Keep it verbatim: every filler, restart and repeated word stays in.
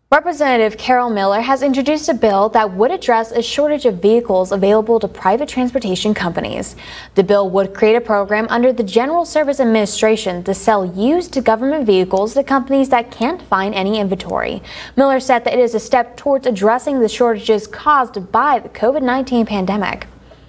Representative Carol Miller has introduced a bill that would address a shortage of vehicles available to private transportation companies. The bill would create a program under the General Service Administration to sell used government vehicles to companies that can't find any inventory. Miller said that it is a step towards addressing the shortages caused by the COVID nineteen pandemic.